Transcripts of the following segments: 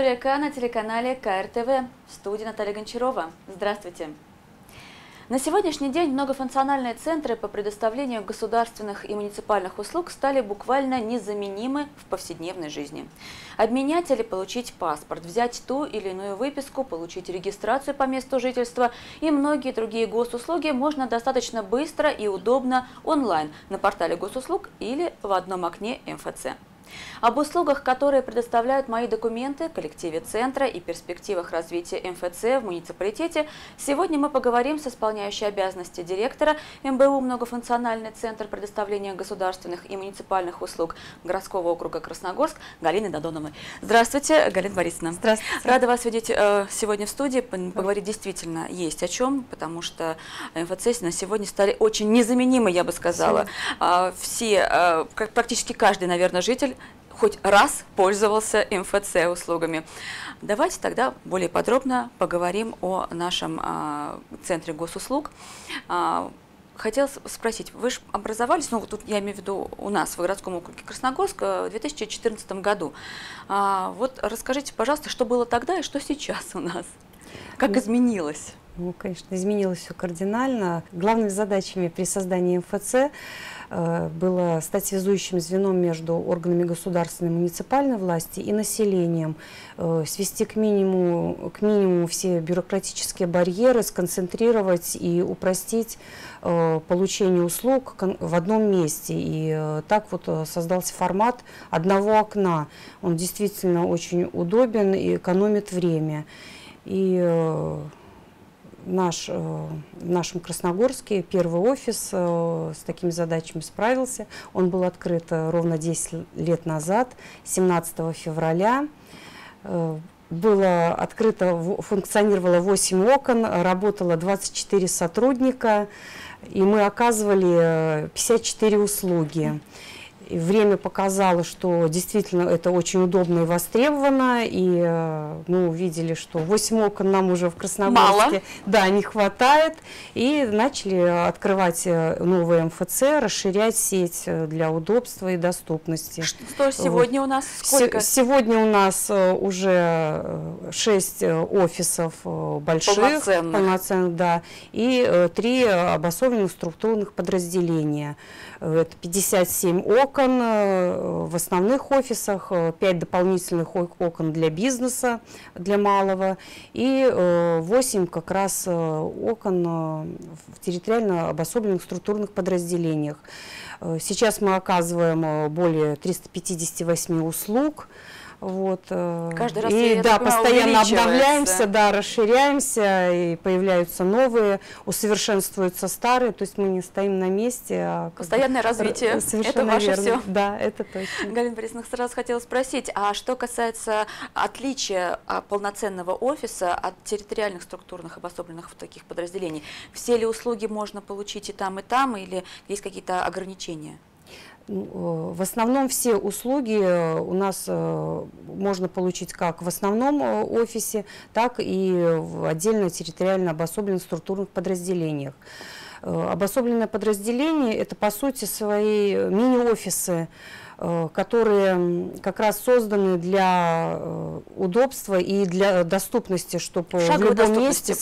История К на телеканале КРТВ. В студии Наталья Гончарова. Здравствуйте. На сегодняшний день многофункциональные центры по предоставлению государственных и муниципальных услуг стали буквально незаменимы в повседневной жизни. Обменять или получить паспорт, взять ту или иную выписку, получить регистрацию по месту жительства и многие другие госуслуги можно достаточно быстро и удобно онлайн на портале госуслуг или в одном окне МФЦ. Об услугах, которые предоставляют мои документы, коллективе центра и перспективах развития МФЦ в муниципалитете, сегодня мы поговорим с исполняющей обязанности директора МБУ «Многофункциональный центр предоставления государственных и муниципальных услуг» городского округа Красногорск Галиной Додоновой. Здравствуйте, Галина Борисовна. Здравствуйте. Рада вас видеть сегодня в студии. Поговорить действительно есть о чем, потому что МФЦ на сегодня стали очень незаменимы, я бы сказала. Все, практически каждый, наверное, житель хоть раз пользовался МФЦ услугами. Давайте тогда более подробно поговорим о нашем центре госуслуг. Хотела спросить, вы же образовались, ну тут я имею в виду у нас в городском округе Красногорск в 2014 году. Вот расскажите, пожалуйста, что было тогда и что сейчас у нас? Как изменилось? Ну, конечно, изменилось все кардинально. Главными задачами при создании МФЦ было стать связующим звеном между органами государственной и муниципальной власти и населением, свести к минимуму все бюрократические барьеры, сконцентрировать и упростить получение услуг в одном месте. И так вот создался формат одного окна. Он действительно очень удобен и экономит время. И в нашем Красногорске первый офис с такими задачами справился. Он был открыт ровно 10 лет назад, 17 февраля. Было открыто, функционировало 8 окон, работало 24 сотрудника, и мы оказывали 54 услуги. И время показало, что действительно это очень удобно и востребовано, и мы увидели, что 8 окон нам уже в Красногорске не хватает, и начали открывать новые МФЦ, расширять сеть для удобства и доступности. Что сегодня у нас? Сколько? Сегодня у нас уже 6 офисов больших, полноценных, да, и 3 обособленных структурных подразделения. Это 57 окон в основных офисах, 5 дополнительных окон для бизнеса, для малого, и 8 как раз окон в территориально обособленных структурных подразделениях. Сейчас мы оказываем более 358 услуг. Вот. Каждый раз постоянно обновляемся, расширяемся, и появляются новые, усовершенствуются старые, то есть мы не стоим на месте. Постоянное развитие, это ваше все. Да, это точно. Галина Борисовна, сразу хотела спросить, а что касается отличия полноценного офиса от территориальных структурных обособленных таких подразделений, все ли услуги можно получить и там, или есть какие-то ограничения? В основном все услуги у нас можно получить как в основном офисе, так и в отдельно территориально обособленных структурных подразделениях. Обособленное подразделение – это по сути свои мини-офисы, которые как раз созданы для удобства и для доступности, чтобы в любом месте,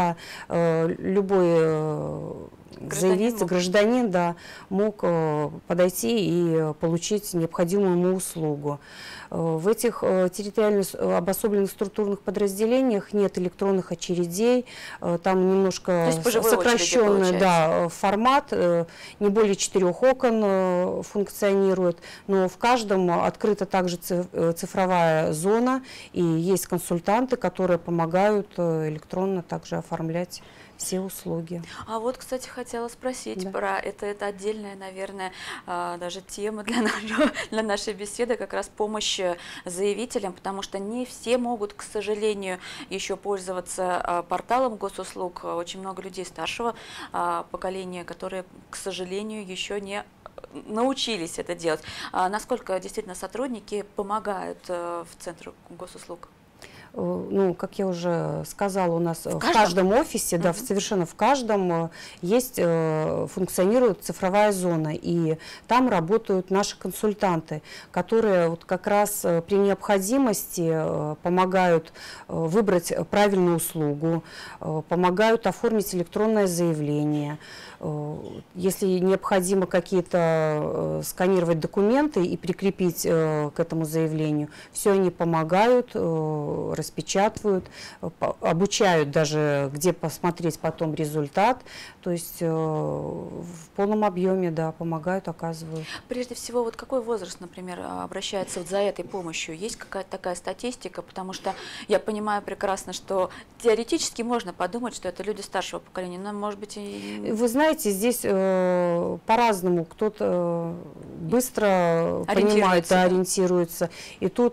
любой гражданин мог подойти и получить необходимую ему услугу. В этих территориально обособленных структурных подразделениях нет электронных очередей, там немножко сокращенный формат, не более 4 окон функционирует, но в каждом открыта также цифровая зона, и есть консультанты, которые помогают электронно также оформлять все услуги. А вот, кстати, хотела спросить про это отдельная, наверное, даже тема для нашей беседы, как раз помощь заявителям, потому что не все могут, к сожалению, еще пользоваться порталом госуслуг. Очень много людей старшего поколения, которые, к сожалению, еще не научились это делать. Насколько действительно сотрудники помогают в Центре госуслуг? Ну, как я уже сказала, у нас в каждом офисе, да, совершенно в каждом есть, функционирует цифровая зона, и там работают наши консультанты, которые вот как раз при необходимости помогают выбрать правильную услугу, помогают оформить электронное заявление. Если необходимо какие-то сканировать документы и прикрепить к этому заявлению, все они помогают, распечатывают, обучают даже, где посмотреть потом результат. То есть в полном объеме, да, помогают, оказывают. Прежде всего, вот какой возраст, например, обращается вот за этой помощью? Есть какая-то такая статистика? Потому что я понимаю прекрасно, что теоретически можно подумать, что это люди старшего поколения, но, может быть, и... Вы знаете, здесь по-разному. Кто-то быстро понимает, ориентируется. И тут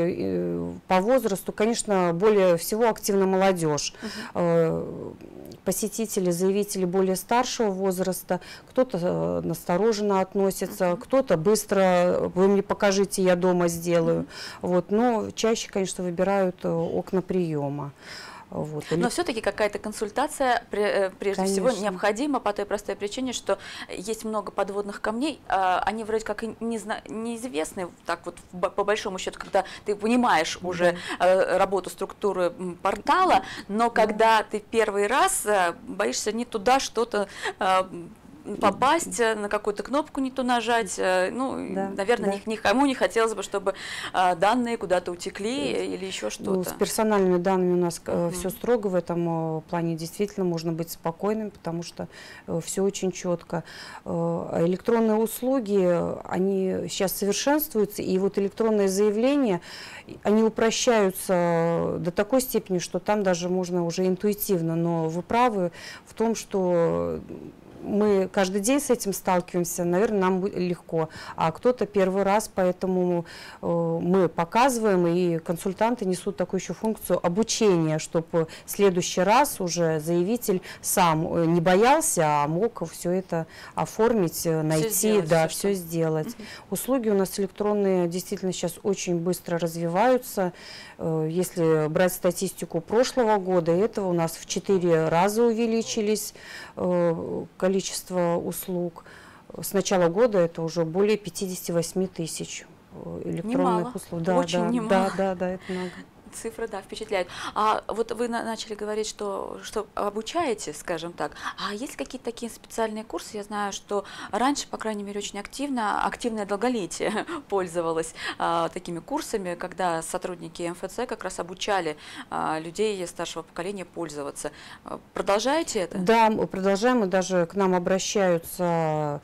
по возрасту, конечно, более всего активна молодежь. Посетители, заявители более старшего возраста, кто-то настороженно относится, кто-то быстро, вы мне покажите, я дома сделаю. Вот. Но чаще, конечно, выбирают окна приема. Вот. Но все-таки какая-то консультация прежде всего необходима по той простой причине, что есть много подводных камней, они вроде как и неизвестны, так вот по большому счету, когда ты понимаешь уже работу структуры портала, но когда ты первый раз боишься не туда что-то попасть, на какую-то кнопку не ту нажать. Ну, наверное, никому не хотелось бы, чтобы данные куда-то утекли или еще что-то. Ну, с персональными данными у нас все строго в этом плане. Действительно, можно быть спокойным, потому что все очень четко. Электронные услуги, они сейчас совершенствуются, и вот электронные заявления, они упрощаются до такой степени, что там даже можно уже интуитивно. Но вы правы в том, что мы каждый день с этим сталкиваемся, наверное, нам легко, а кто-то первый раз, поэтому мы показываем, и консультанты несут такую еще функцию обучения, чтобы в следующий раз уже заявитель сам не боялся, а мог все это оформить, найти, все сделать. Услуги у нас электронные действительно сейчас очень быстро развиваются. Если брать статистику прошлого года, этого у нас в 4 раза увеличились количество услуг. С начала года это уже более 58 тысяч электронных услуг. Да, очень немало. Да, это много. Цифры, да, впечатляют. А вот вы начали говорить, что обучаете, скажем так. А есть какие-то такие специальные курсы? Я знаю, что раньше, по крайней мере, очень активное долголетие пользовалось такими курсами, когда сотрудники МФЦ как раз обучали людей старшего поколения пользоваться. Продолжаете это? Да, мы продолжаем, и даже к нам обращаются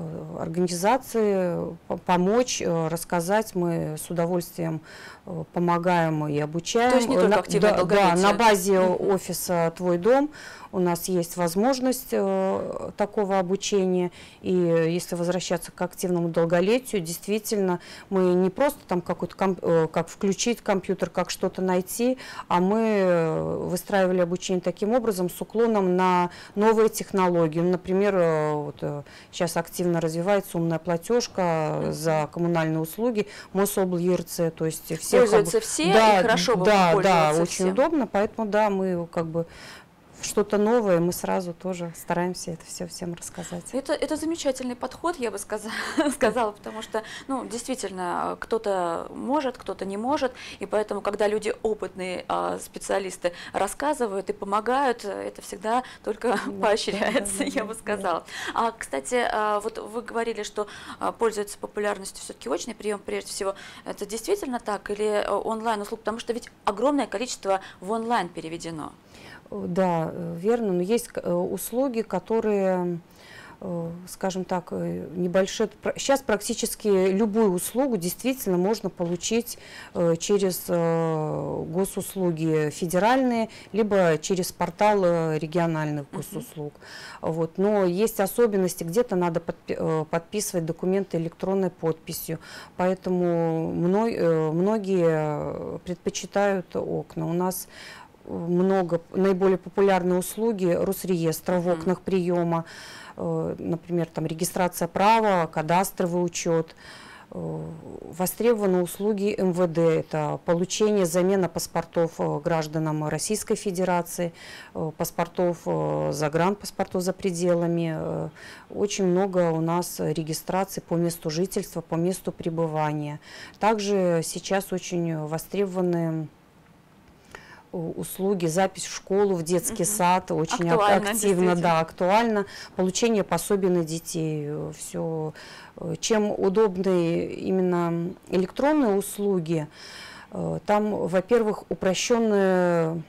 организации помочь, рассказать. Мы с удовольствием помогаем и обучаем. То есть не только активное долголетие? Да, на базе офиса «Твой дом» у нас есть возможность такого обучения. И если возвращаться к активному долголетию, действительно, мы не просто там какой-то, как включить компьютер, как что-то найти, а мы выстраивали обучение таким образом с уклоном на новые технологии. Например, вот сейчас активно развивается умная платежка за коммунальные услуги, Мособл ЕРЦ, то есть все пользуются все, и хорошо бы пользоваться да, очень всем. удобно, поэтому да, мы как бы что-то новое, мы сразу тоже стараемся это все всем рассказать. Это замечательный подход, я бы сказала, потому что, ну, действительно, кто-то может, кто-то не может, и поэтому, когда люди опытные специалисты рассказывают и помогают, это всегда только поощряется, я бы сказала. А, кстати, вот вы говорили, что пользуется популярностью все-таки очный прием, прежде всего. Это действительно так или онлайн-услуг? Потому что ведь огромное количество в онлайн переведено. Да, верно, но есть услуги, которые, скажем так, небольшие. Сейчас практически любую услугу действительно можно получить через госуслуги федеральные, либо через портал региональных госуслуг. Вот. Но есть особенности, где-то надо подписывать документы электронной подписью, поэтому многие предпочитают окна. У нас много, наиболее популярные услуги Росреестра в окнах приема, например, там регистрация права, кадастровый учет. Востребованы услуги МВД, это получение, замена паспортов гражданам Российской Федерации, паспортов, загранпаспортов за пределами. Очень много у нас регистраций по месту жительства, по месту пребывания. Также сейчас очень востребованы услуги, запись в школу, в детский сад, очень активно, да, актуально. Получение пособий на детей, все. Чем удобны именно электронные услуги, там, во-первых, упрощенное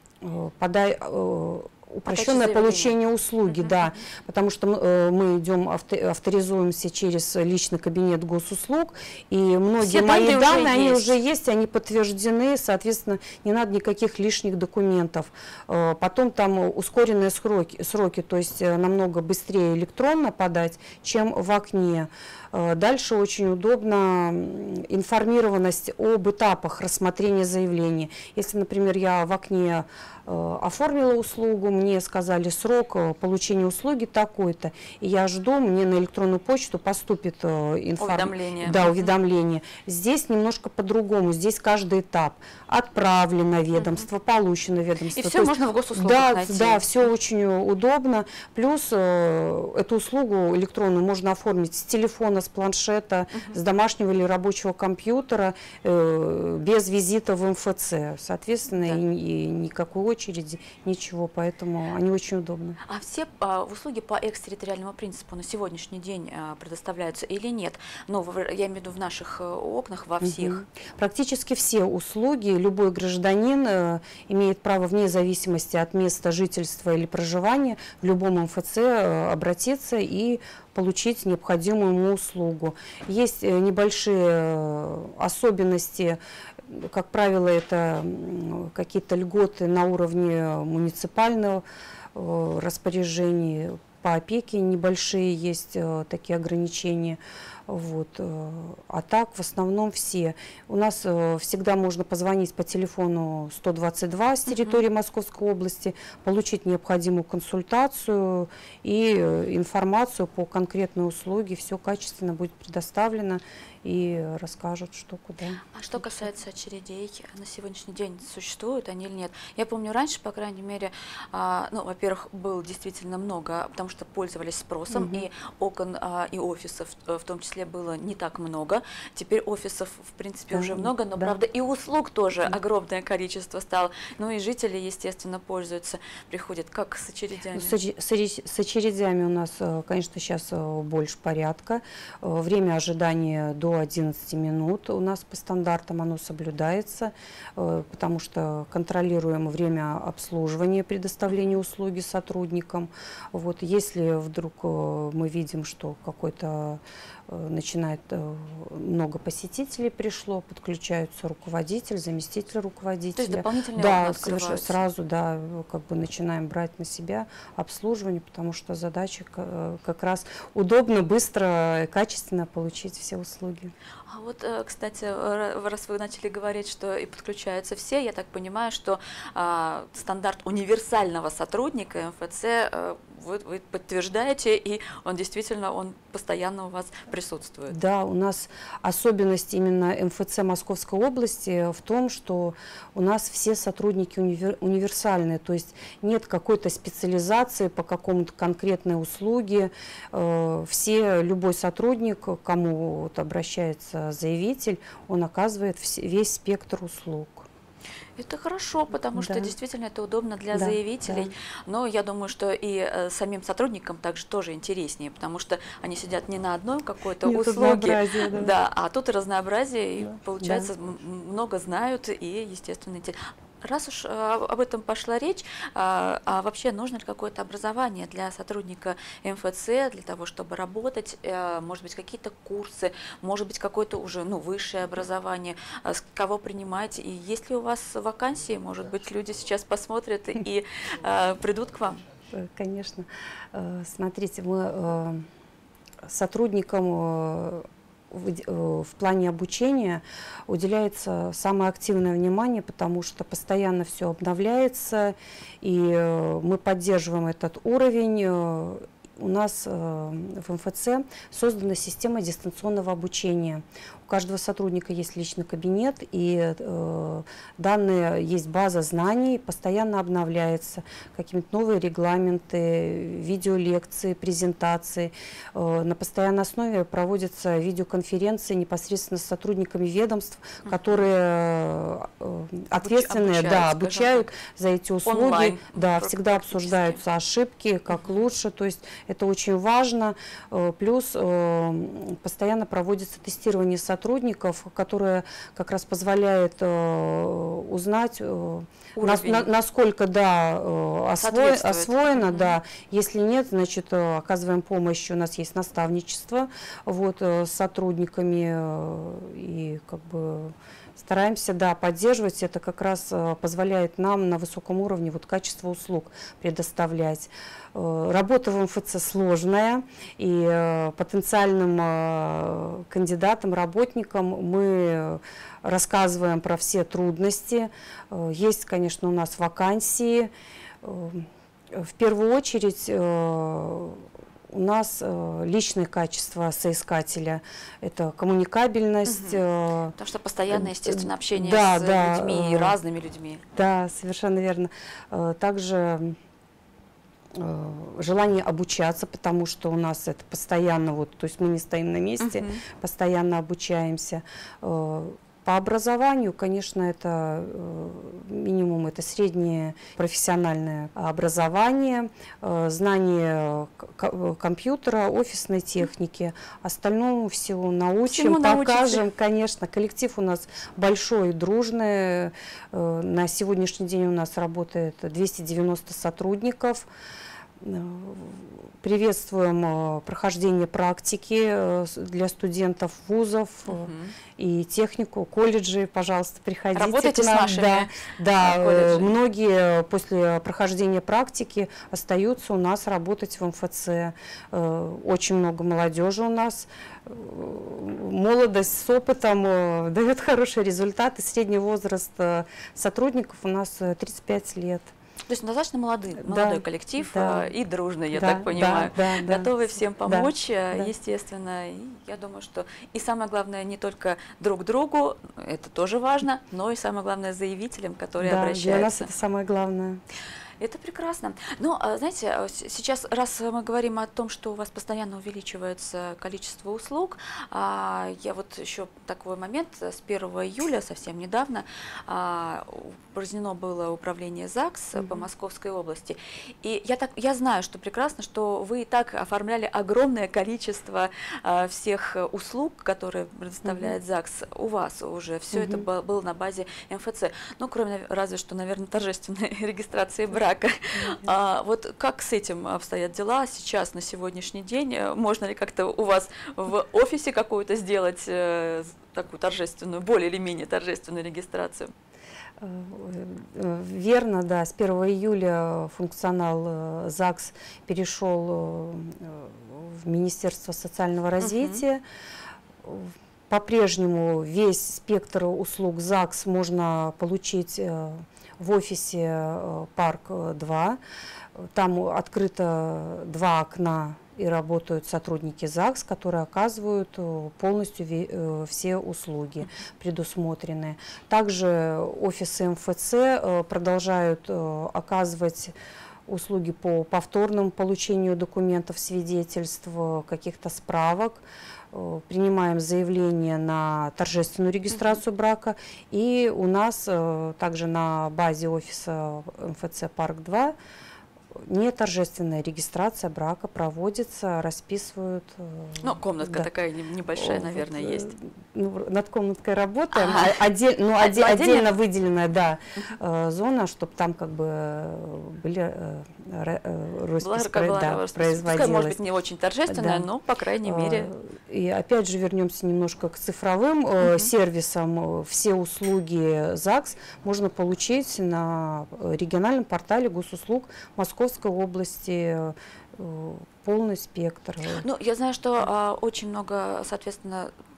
получение услуги, да, потому что мы идем, авторизуемся через личный кабинет госуслуг, и многие мои данные, они уже есть, они подтверждены, соответственно, не надо никаких лишних документов. Потом там ускоренные сроки, то есть намного быстрее электронно подать, чем в окне. Дальше очень удобно информированность об этапах рассмотрения заявления. Если, например, я в окне оформила услугу, мне сказали срок получения услуги такой-то, и я жду, мне на электронную почту поступит уведомление. Да, уведомление. Здесь немножко по-другому, здесь каждый этап. Отправлено ведомство, получено ведомство. И все можно в госуслугах найти. Да, все очень удобно. Плюс эту услугу электронную можно оформить с телефона, с планшета, с домашнего или рабочего компьютера, без визита в МФЦ. Соответственно, и никакой очереди, ничего, поэтому они очень удобны. А все услуги по экстерриториальному принципу на сегодняшний день предоставляются или нет? Ну, я имею в виду в наших окнах, во всех. Практически все услуги, любой гражданин имеет право вне зависимости от места жительства или проживания в любом МФЦ обратиться и получить необходимую ему услугу. Есть небольшие особенности. Как правило, это какие-то льготы на уровне муниципального распоряжения. По опеке небольшие есть такие ограничения. Вот. А так, в основном, все. У нас всегда можно позвонить по телефону 122 с территории Московской области, получить необходимую консультацию и информацию по конкретной услуге. Все качественно будет предоставлено и расскажут, что куда. А что касается очередей, на сегодняшний день существуют они или нет? Я помню, раньше, по крайней мере, ну, во-первых, было действительно много, потому что пользовались спросом, и окон, и офисов в том числе было не так много. Теперь офисов, в принципе, уже много, но, правда, и услуг тоже огромное количество стало. Ну и жители, естественно, пользуются, приходят. Как с очередями? С очередями у нас, конечно, сейчас больше порядка. Время ожидания до 11 минут у нас по стандартам оно соблюдается, потому что контролируем время обслуживания, предоставления услуги сотрудникам. Вот, если вдруг мы видим, что какой-то начинает много посетителей пришло, подключаются руководитель, заместитель руководителя. То есть дополнительные окна сразу, да, как бы начинаем брать на себя обслуживание, потому что задача как раз удобно, быстро, качественно получить все услуги. А вот, кстати, раз вы начали говорить, что и подключаются все, я так понимаю, что стандарт универсального сотрудника МФЦ вы подтверждаете, и он действительно, он постоянно у вас присутствует. Да, у нас особенность именно МФЦ Московской области в том, что у нас все сотрудники универсальные, то есть нет какой-то специализации по какому-то конкретной услуге. Любой сотрудник, к кому вот обращается заявитель, он оказывает весь спектр услуг. Это хорошо, потому что действительно это удобно для заявителей, но я думаю, что и самим сотрудникам также тоже интереснее, потому что они сидят не на одной какой-то услуге, а тут разнообразие, и получается много знают и, естественно, интересно. Раз уж об этом пошла речь, а вообще нужно ли какое-то образование для сотрудника МФЦ, для того, чтобы работать, может быть, какие-то курсы, может быть, какое-то уже высшее образование, кого принимаете, и есть ли у вас вакансии, может быть, люди сейчас посмотрят и придут к вам? Конечно. Смотрите, мы сотрудникам в плане обучения уделяется самое активное внимание, потому что постоянно все обновляется, и мы поддерживаем этот уровень. у нас в МФЦ создана система дистанционного обучения. У каждого сотрудника есть личный кабинет, и данные, есть база знаний, постоянно обновляется, какие-то новые регламенты, видеолекции, презентации. На постоянной основе проводятся видеоконференции непосредственно с сотрудниками ведомств, которые ответственные, обучают за эти услуги. Онлайн, да, всегда обсуждаются ошибки, как лучше, то есть это очень важно. Плюс постоянно проводится тестирование сотрудников, которое как раз позволяет узнать, насколько освоено. Да. Если нет, значит, оказываем помощь. У нас есть наставничество с сотрудниками и как бы стараемся поддерживать. Это как раз позволяет нам на высоком уровне качество услуг предоставлять. Работа в МФЦ сложная, и потенциальным кандидатам, работникам мы рассказываем про все трудности. Есть, конечно, у нас вакансии. В первую очередь у нас личные качества соискателя, это коммуникабельность. Потому что постоянное, естественно, общение с людьми, разными людьми. Да, совершенно верно. Также желание обучаться, потому что у нас это постоянно, то есть мы не стоим на месте, постоянно обучаемся. По образованию, конечно, это минимум, это среднее профессиональное образование, знание компьютера, офисной техники. Остальному всего научим, покажем, конечно. Коллектив у нас большой, дружный. На сегодняшний день у нас работает 290 сотрудников. Приветствуем прохождение практики для студентов вузов и технику, колледжи, пожалуйста, приходите. Работайте к нам. С нашими колледжами. Многие после прохождения практики остаются у нас работать в МФЦ. Очень много молодежи у нас. Молодость с опытом дает хорошие результаты. Средний возраст сотрудников у нас 35 лет. То есть достаточно молодой коллектив и дружный, я так понимаю. Готовы всем помочь, естественно. И я думаю, что и самое главное, не только друг другу, это тоже важно, но и самое главное заявителям, которые обращаются. Для нас это самое главное. Это прекрасно. Но, знаете, сейчас, раз мы говорим о том, что у вас постоянно увеличивается количество услуг, я еще такой момент, с 1 июля, совсем недавно, упразднено было управление ЗАГС по Московской области. И я знаю, что прекрасно, что вы и так оформляли огромное количество всех услуг, которые предоставляет ЗАГС у вас уже. Все это было на базе МФЦ. Ну, кроме, разве что, наверное, торжественной регистрации брака. Вот как с этим обстоят дела сейчас, на сегодняшний день? Можно ли как-то у вас в офисе какую-то сделать такую торжественную, более или менее торжественную регистрацию? Верно, да. С 1 июля функционал ЗАГС перешел в Министерство социального развития. По-прежнему весь спектр услуг ЗАГС можно получить в офисе Парк-2. Там открыто 2 окна и работают сотрудники ЗАГС, которые оказывают полностью все услуги предусмотренные. Также офисы МФЦ продолжают оказывать услуги по повторному получению документов, свидетельств, каких-то справок. Принимаем заявление на торжественную регистрацию брака. И у нас также на базе офиса МФЦ Парк-2 неторжественная регистрация брака проводится, расписывают. Ну, комнатка такая небольшая, наверное, есть. Над комнаткой работаем. Отдельно выделенная зона, чтобы там как бы были роспись производилась. Пускай, может быть, не очень торжественная, но, по крайней мере. И опять же вернемся немножко к цифровым сервисам. Все услуги ЗАГС можно получить на региональном портале госуслуг Московской области, полный спектр. Ну, я знаю, что очень много, соответственно,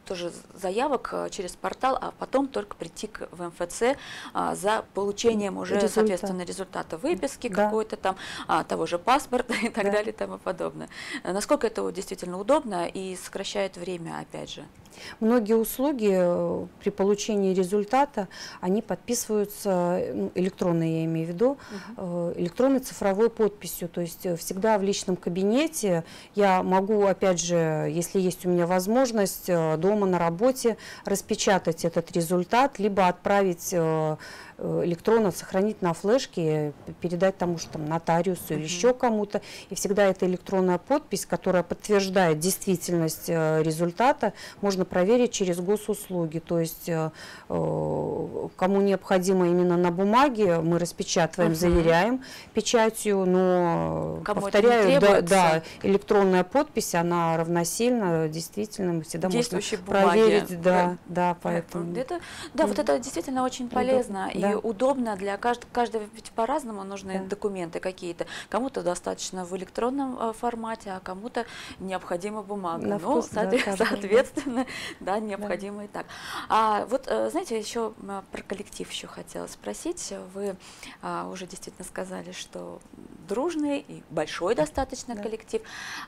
тоже заявок через портал, а потом только прийти в МФЦ за получением уже, соответственно, результата выписки какой-то там, того же паспорта и так далее и тому подобное. Насколько это действительно удобно и сокращает время, опять же? Многие услуги при получении результата, они подписываются, электронно я имею в виду, электронной цифровой подписью. То есть всегда в личном кабинете я могу, опять же, если есть у меня возможность, дома на работе распечатать этот результат, либо отправить электронно, сохранить на флешке, передать тому же там, нотариусу или еще кому-то. И всегда эта электронная подпись, которая подтверждает действительность результата, можно проверить через госуслуги. То есть кому необходимо именно на бумаге, мы распечатываем, заверяем печатью, но, кому повторяю, да, электронная подпись, она равносильна действительно, всегда можно проверить. Да, поэтому. Вот это действительно очень полезно. И удобно для каждого, ведь по-разному нужны документы какие-то. Кому-то достаточно в электронном формате, а кому-то необходима бумага. Ну, соответственно, да, необходимо и так. Вот, знаете, еще про коллектив еще хотела спросить. Вы уже действительно сказали, что дружный и большой достаточно коллектив.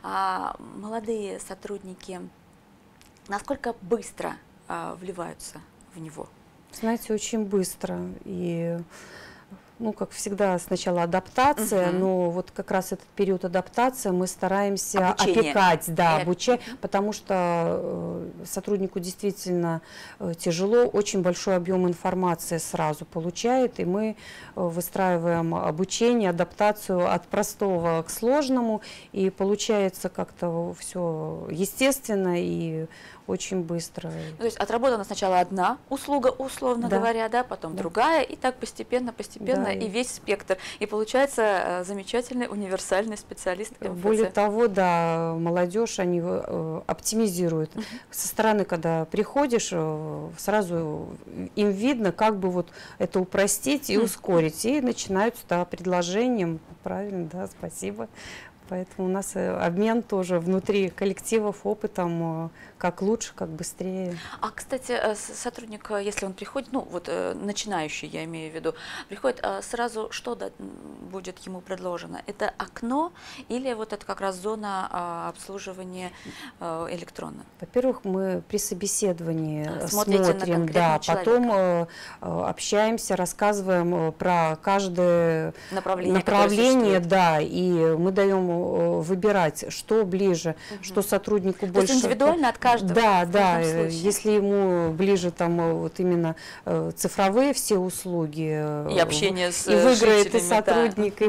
Молодые сотрудники, насколько быстро вливаются в него? Знаете, очень быстро. И, ну, как всегда, сначала адаптация, но вот как раз этот период адаптации мы стараемся опекать, обучать, потому что сотруднику действительно тяжело, очень большой объем информации сразу получает, и мы выстраиваем обучение, адаптацию от простого к сложному, и получается как-то все естественно и очень быстро. То есть отработана сначала одна услуга, условно говоря, потом другая, и так постепенно, и весь спектр. И получается замечательный универсальный специалист МФЦ. Более того, молодежь, они оптимизируют. Со стороны, когда приходишь, сразу им видно, как бы вот это упростить и ускорить. И начинаются предложением. Правильно, спасибо. Поэтому у нас обмен тоже внутри коллективов опытом, как лучше, как быстрее. Кстати, сотрудник, если он приходит, ну вот начинающий, я имею в виду, приходит, сразу что будет ему предложено? Это окно или вот это как раз зона обслуживания электронно? Во-первых, мы при собеседовании смотрим, потом общаемся, рассказываем про каждое направление, и мы даем выбирать, что ближе, что сотруднику больше. То есть индивидуально от каждого. Да, если ему ближе там вот именно цифровые все услуги. И общение с и выиграет и сотрудник,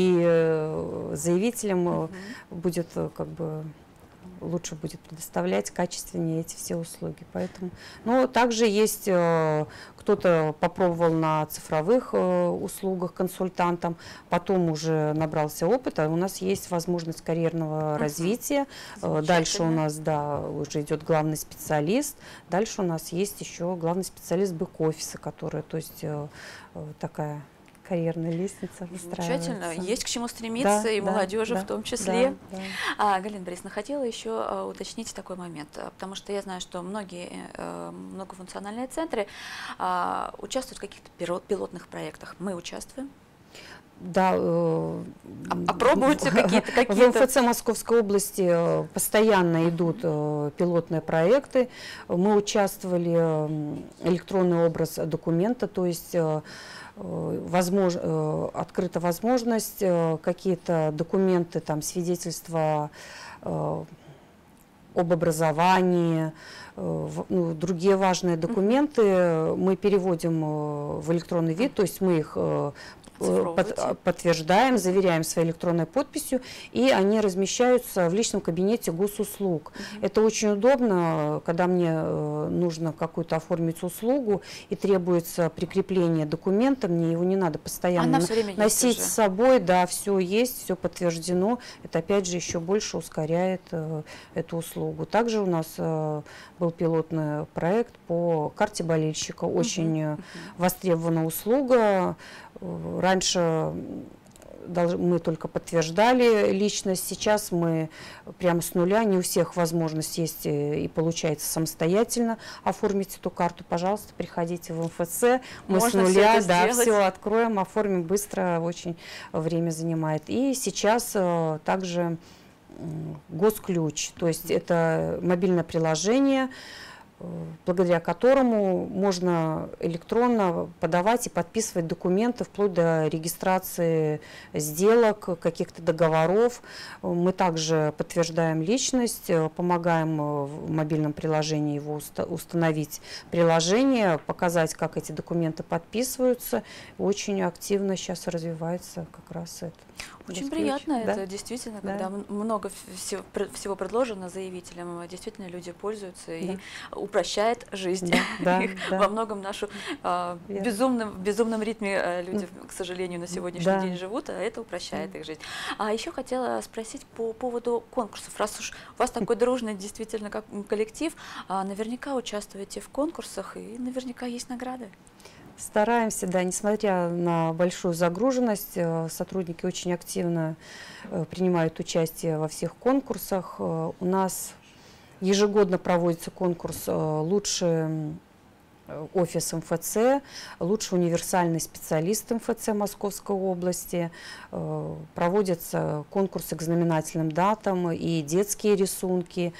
и заявителям будет как бы лучше будет предоставлять качественнее эти все услуги. Поэтому, но также есть кто-то попробовал на цифровых услугах консультантом, потом уже набрался опыта. У нас есть возможность карьерного развития. Дальше у нас, уже идет главный специалист. Дальше у нас есть еще главный специалист бэк-офиса, который, то есть такая карьерная лестница выстраивается. Замечательно. Есть к чему стремиться, и молодежи в том числе. Галина Борисовна, хотела еще уточнить такой момент, потому что я знаю, что многие многофункциональные центры участвуют в каких-то пилотных проектах. Мы участвуем? Да. Пробуются какие-то? В МФЦ Московской области постоянно идут пилотные проекты. Мы участвовали электронный образ документа, то есть открыта возможность какие-то документы, там, свидетельства об образовании, другие важные документы мы переводим в электронный вид, то есть мы их подтверждаем, заверяем своей электронной подписью, и они размещаются в личном кабинете госуслуг. Это очень удобно, когда мне нужно какую-то оформить услугу и требуется прикрепление документа, мне его не надо постоянно носить с собой, все есть, все подтверждено. Это опять же еще больше ускоряет эту услугу. Также у нас был пилотный проект по карте болельщика, очень востребованная услуга. Раньше мы только подтверждали личность. Сейчас мы прямо с нуля, не у всех возможность есть и получается самостоятельно оформить эту карту. Пожалуйста, приходите в МФЦ. Мы Можно с нуля все откроем, оформим быстро, очень время занимает. И сейчас также Госключ, то есть это мобильное приложение, благодаря которому можно электронно подавать и подписывать документы вплоть до регистрации сделок, каких-то договоров. Мы также подтверждаем личность, помогаем в мобильном приложении его установить приложение, показать, как эти документы подписываются. Очень активно сейчас развивается как раз это. Очень Госключ. приятно, Да. это действительно, Да. когда много всего предложено заявителям, действительно люди пользуются и упрощает жизнь. Да, Их да. во многом нашу в безумном ритме люди, к сожалению, на сегодняшний Да. день живут, а это упрощает их жизнь. А еще хотела спросить по поводу конкурсов. Раз уж у вас такой дружный действительно как коллектив, наверняка участвуете в конкурсах и наверняка есть награды. Стараемся, да, несмотря на большую загруженность, сотрудники очень активно принимают участие во всех конкурсах. У нас ежегодно проводится конкурс «Лучший офис МФЦ», «Лучший универсальный специалист МФЦ Московской области». Проводятся конкурсы к знаменательным датам и детские рисунки.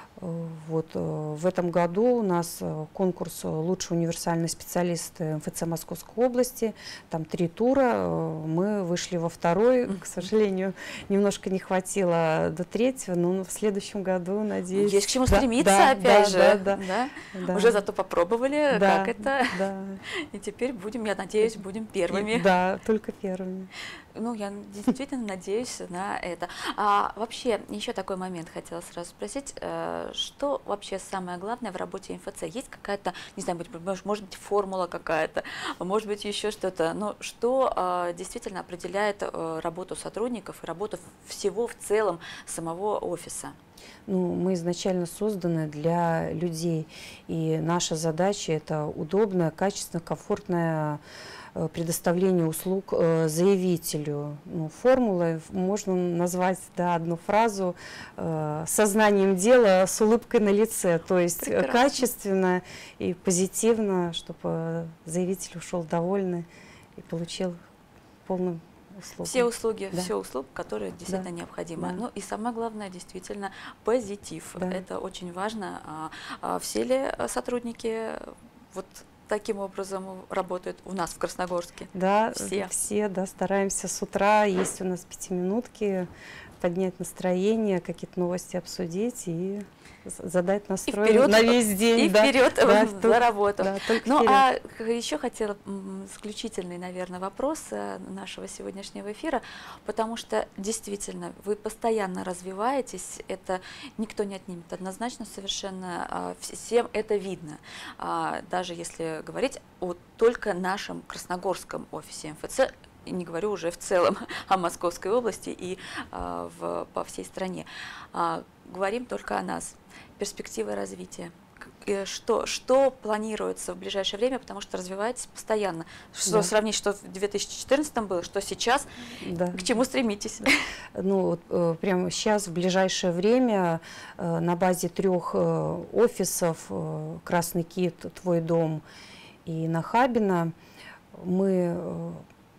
Вот, в этом году у нас конкурс «Лучший универсальный специалист МФЦ Московской области». Там 3 тура. Мы вышли во 2-й. К сожалению, немножко не хватило до 3-го, но в следующем году, надеюсь... Есть к чему стремиться, опять же. Да? Уже зато попробовали, как это. Да. И теперь будем, я надеюсь, будем первыми. Да, только первыми. Ну, я действительно надеюсь на это. А вообще, еще такой момент хотела сразу спросить. Что вообще самое главное в работе МФЦ? Есть какая-то, не знаю, может быть, формула какая-то, может быть, еще что-то, но что действительно определяет работу сотрудников и работу всего в целом самого офиса? Ну, мы изначально созданы для людей, и наша задача – это удобная, качественная, комфортная предоставление услуг заявителю. Ну, формулой можно назвать, да, одну фразу «сознанием дела с улыбкой на лице», то есть прекрасно, качественно и позитивно, чтобы заявитель ушел довольный и получил полную услугу. Все услуги, да. все услуги, которые действительно необходимы. Да. Ну и самое главное, действительно, позитив. Да. Это очень важно. Все ли сотрудники вот таким образом работают у нас в Красногорске? Да, все, да, стараемся с утра. Есть у нас 5-минутки, поднять настроение, какие-то новости обсудить и задать настрой вперед, на весь день. И вперед да, за работу. Да, ну, вперед. А еще хотела исключительный, наверное, вопрос нашего сегодняшнего эфира, потому что действительно вы постоянно развиваетесь, это никто не отнимет однозначно совершенно, всем это видно. Даже если говорить о только нашем красногорском офисе МФЦ, не говорю уже в целом о Московской области и по всей стране. Говорим только о нас. Перспективы развития. Что планируется в ближайшее время, потому что развиваетесь постоянно. Что сравнить, что в 2014 было, что сейчас, к чему стремитесь? Ну, прямо сейчас, в ближайшее время, на базе 3 офисов «Красный кит», «Твой дом» и Нахабино мы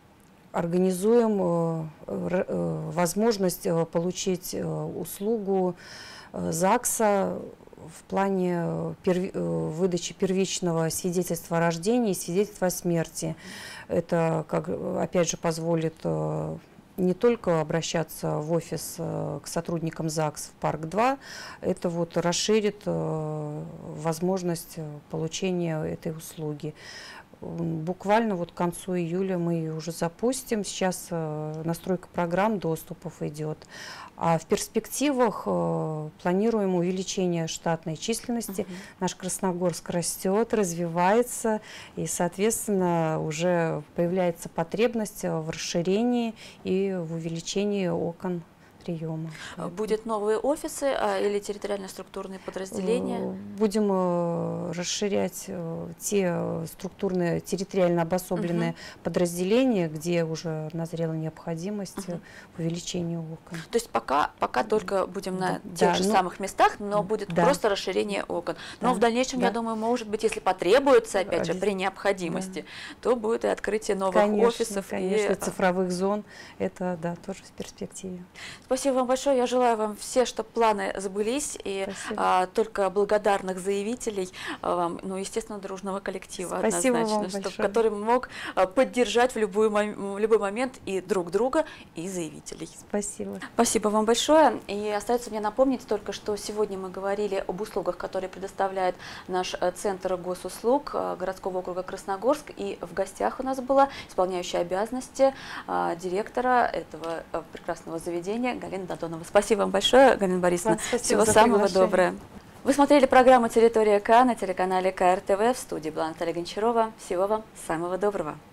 организуем возможность получить услугу ЗАГСа в плане выдачи первичного свидетельства о рождении и свидетельства о смерти. Это, опять же, позволит не только обращаться в офис к сотрудникам ЗАГС в Парк-2, это вот расширит возможность получения этой услуги. Буквально вот к концу июля мы ее уже запустим. Сейчас настройка программ доступов идет. А в перспективах планируем увеличение штатной численности. Наш Красногорск растет, развивается, и, соответственно, уже появляется потребность в расширении и в увеличении окон приема. Будет новые офисы или территориально-структурные подразделения? Будем расширять те структурные, территориально обособленные подразделения, где уже назрела необходимость в увеличении окон. То есть пока только будем на тех же самых местах, но будет просто расширение окон. Но в дальнейшем, я думаю, может быть, если потребуется, опять же, при необходимости, то будет и открытие новых офисов. Конечно, цифровых зон. Это, тоже в перспективе. Спасибо вам большое. Я желаю вам все, чтобы планы сбылись, и только благодарных заявителей вам, естественно, дружного коллектива, однозначно, который мог поддержать в любой момент и друг друга, и заявителей. Спасибо. Спасибо вам большое. И остается мне напомнить только, что сегодня мы говорили об услугах, которые предоставляет наш Центр госуслуг городского округа Красногорск. И в гостях у нас была исполняющая обязанности директора этого прекрасного заведения Галина Додонова. Спасибо вам большое, Галина Борисовна. Всего самого доброго. Вы смотрели программу «Территория К» на телеканале КРТВ. В студии была Наталья Гончарова. Всего вам самого доброго.